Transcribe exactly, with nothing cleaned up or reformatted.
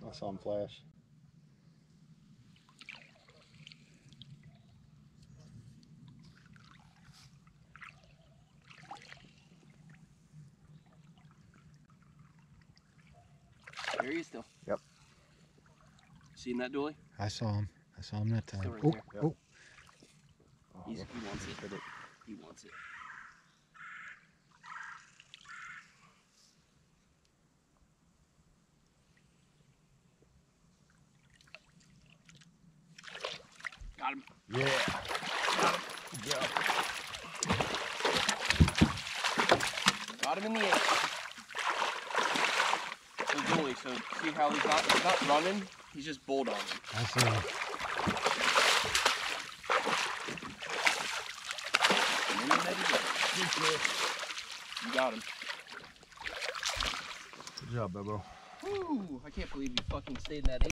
I saw him flash. There he is still. Yep. Seen that, Dooley? I saw him. I saw him that time. Still right oh, there. Yep. oh. He's, he wants it. He wants it. Got him. Yeah. Got him. Good job. Got him in the end. So Dooley, so see how he's not he's not running, he's just bulldogging. I saw him. And then he let it go. You got him. Good job, Bubbo. Woo! I can't believe you fucking stayed in that